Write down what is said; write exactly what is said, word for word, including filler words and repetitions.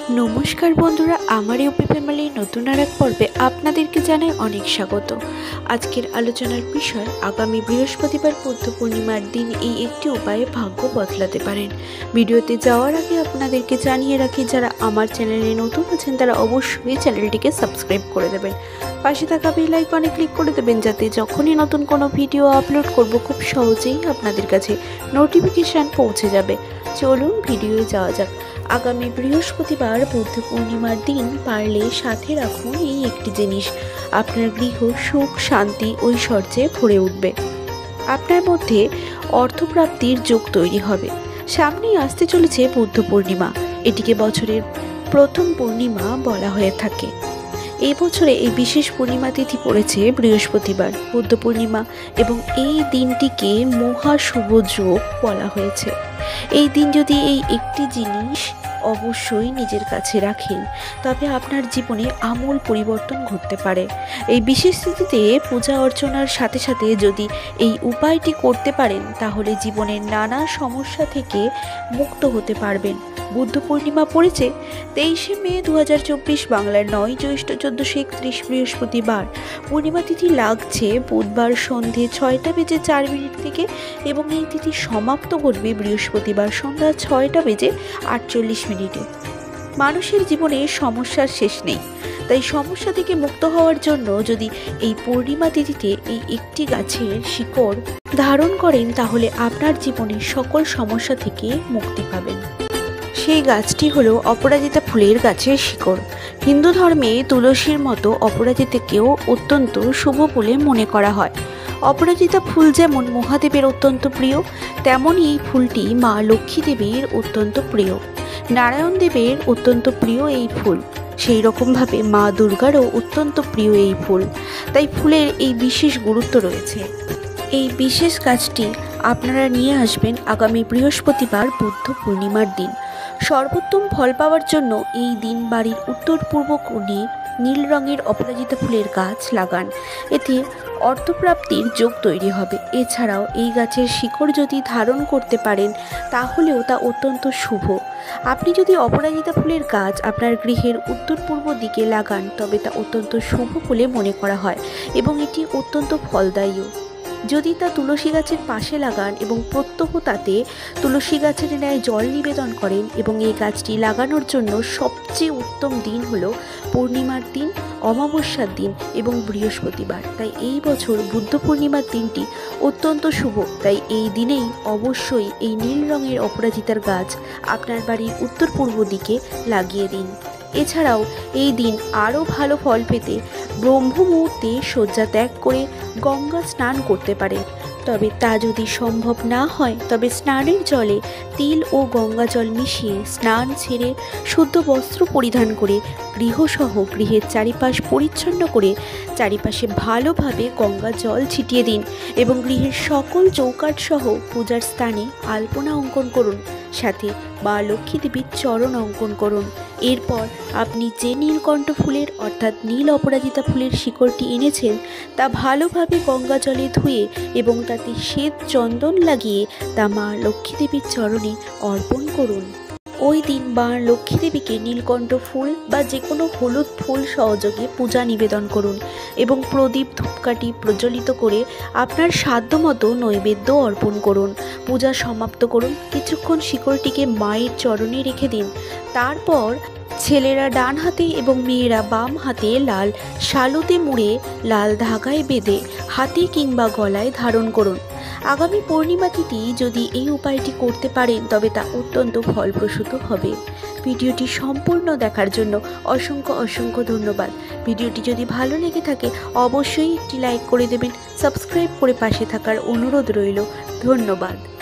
নমস্কার বন্ধুরা, আমার ইউপি ফ্যামিলির নতুন আর এক পর্বে আপনাদেরকে জানাই অনেক স্বাগত। আজকের আলোচনার বিষয়, আগামী বৃহস্পতিবার বুদ্ধ পূর্ণিমার দিন এই একটি উপায়ে ভাগ্য বদলাতে পারেন। ভিডিওতে যাওয়ার আগে আপনাদেরকে জানিয়ে রাখি, যারা আমার চ্যানেলে নতুন আছেন তারা অবশ্যই চ্যানেলটিকে সাবস্ক্রাইব করে দেবেন, পাশে থাকা বেল আইকনে ক্লিক করে দেবেন, যাতে যখনই নতুন কোনো ভিডিও আপলোড করব খুব সহজেই আপনাদের কাছে নোটিফিকেশান পৌঁছে যাবে। চলুন ভিডিওয়ে যাওয়া যাক। আগামী বৃহস্পতিবার বুদ্ধ পূর্ণিমার দিন পারলে সাথে রাখুন এই একটি জিনিস, আপনার গৃহ সুখ, শান্তি, ঐশ্বর্যে ভরে উঠবে। আপনার মধ্যে অর্থপ্রাপ্তির যোগ তৈরি হবে। সামনেই আসতে চলেছে বুদ্ধ পূর্ণিমা। এটিকে বছরের প্রথম পূর্ণিমা বলা হয়ে থাকে। এই বছরে এই বিশেষ পূর্ণিমা তিথি পড়েছে বৃহস্পতিবার, বুদ্ধ পূর্ণিমা, এবং এই দিনটিকে মহা শুভ যোগ বলা হয়েছে। এই দিন যদি এই একটি জিনিস অবশ্যই নিজের কাছে রাখেন, তবে আপনার জীবনে আমূল পরিবর্তন ঘটতে পারে। এই বিশেষ তিথিতে পূজা অর্চনার সাথে সাথে যদি এই উপায়টি করতে পারেন, তাহলে জীবনের নানা সমস্যা থেকে মুক্ত হতে পারবেন। বুদ্ধ পূর্ণিমা পড়েছে তেইশে মে দু হাজার চব্বিশ, বাংলার নয় জ্যৈষ্ঠ চোদ্দোশো একত্রিশ বৃহস্পতিবার। পূর্ণিমা তিথি লাগছে বুধবার সন্ধে ছয়টা বেজে চার মিনিট থেকে, এবং এই তিথি সমাপ্ত ঘটবে বৃহস্পতিবার সন্ধ্যা ছয়টা বেজে আটচল্লিশ মিনিটে। মানুষের জীবনে সমস্যার শেষ নেই, তাই সমস্যা থেকে মুক্ত হওয়ার জন্য যদি এই পূর্ণিমা তিথিতে এই একটি গাছের শিকড় ধারণ করেন, তাহলে আপনার জীবনে সকল সমস্যা থেকে মুক্তি পাবেন। সেই গাছটি হলো অপরাজিতা ফুলের গাছের শিকড়। হিন্দু ধর্মে তুলসীর মতো অপরাজিতাকেও অত্যন্ত শুভ বলে মনে করা হয়। অপরাজিতা ফুল যেমন মহাদেবের অত্যন্ত প্রিয়, তেমনই এই ফুলটি মা লক্ষ্মী দেবীর অত্যন্ত প্রিয়। নারায়ণ দেবের অত্যন্ত প্রিয় এই ফুল, সেই রকমভাবে মা দুর্গারও অত্যন্ত প্রিয় এই ফুল। তাই ফুলের এই বিশেষ গুরুত্ব রয়েছে। এই বিশেষ গাছটি আপনারা নিয়ে আসবেন আগামী বৃহস্পতিবার বুদ্ধ পূর্ণিমার দিন। সর্বোত্তম ফল পাওয়ার জন্য এই দিন বাড়ির উত্তর পূর্ব কোণে নীল রঙের অপরাজিতা ফুলের গাছ লাগান। এতে অর্থপ্রাপ্তির যোগ তৈরি হবে। এছাড়াও এই গাছের শিকড় যদি ধারণ করতে পারেন, তাহলেও তা অত্যন্ত শুভ। আপনি যদি অপরাজিতা ফুলের গাছ আপনার গৃহের উত্তর পূর্ব দিকে লাগান, তবে তা অত্যন্ত শুভ বলে মনে করা হয়, এবং এটি অত্যন্ত ফলদায়ীও। যদি তা তুলসী গাছের পাশে লাগান এবং প্রত্যহ তাতে তুলসী গাছের ন্যায় জল নিবেদন করেন, এবং এই গাছটি লাগানোর জন্য সবচেয়ে উত্তম দিন হলো পূর্ণিমার দিন, অমাবস্যার দিন এবং বৃহস্পতিবার। তাই এই বছর বুদ্ধ পূর্ণিমার দিনটি অত্যন্ত শুভ। তাই এই দিনেই অবশ্যই এই নীল রঙের অপরাজিতার গাছ আপনার বাড়ির উত্তর পূর্ব দিকে লাগিয়ে দিন। এছাড়াও এই দিন আরও ভালো ফল পেতে ব্রহ্ম মুহূর্তে শয্যা ত্যাগ করে গঙ্গা স্নান করতে পারেন। তবে তা যদি সম্ভব না হয়, তবে স্নানের জলে তিল ও গঙ্গা জল মিশিয়ে স্নান ছেড়ে শুদ্ধ বস্ত্র পরিধান করে গৃহসহ গৃহের চারিপাশ পরিচ্ছন্ন করে চারিপাশে ভালোভাবে গঙ্গা জল ছিটিয়ে দিন, এবং গৃহের সকল চৌকাঠ সহ পূজার স্থানে আলপনা অঙ্কন করুন, সাথে মা লক্ষ্মী দেবীর চরণ অঙ্কন করুন। এরপর আপনি যে নীলকণ্ঠ ফুলের অর্থাৎ নীল অপরাজিতা ফুলের শিকড়টি এনেছেন, তা ভালোভাবে গঙ্গা জলে ধুয়ে এবং তাতে শ্বেত চন্দন লাগিয়ে তা মা লক্ষ্মী দেবীর চরণে অর্পণ করুন। ওই দিন মা লক্ষ্মী দেবীকে নীলকণ্ঠ ফুল বা যে কোনো হলুদ ফুল সহযোগে পূজা নিবেদন করুন, এবং প্রদীপ ধূপকাঠি প্রজ্বলিত করে আপনার সাধ্যমতো নৈবেদ্য অর্পণ করুন। পূজা সমাপ্ত করুন। কিছুক্ষণ শিকড়টিকে মায়ের চরণে রেখে দিন। তারপর ছেলেরা ডান হাতে এবং মেয়েরা বাম হাতে লাল শালুতে মুড়ে লাল ধাগায় বেঁধে হাতে কিংবা গলায় ধারণ করুন। আগামী পূর্ণিমা তিথি যদি এই উপায়টি করতে পারেন, তবে তা অত্যন্ত ফলপ্রসূ হবে। ভিডিওটি সম্পূর্ণ দেখার জন্য অসংখ্য অসংখ্য ধন্যবাদ। ভিডিওটি যদি ভালো লেগে থাকে অবশ্যই একটি লাইক করে দেবেন। সাবস্ক্রাইব করে পাশে থাকার অনুরোধ রইল। ধন্যবাদ।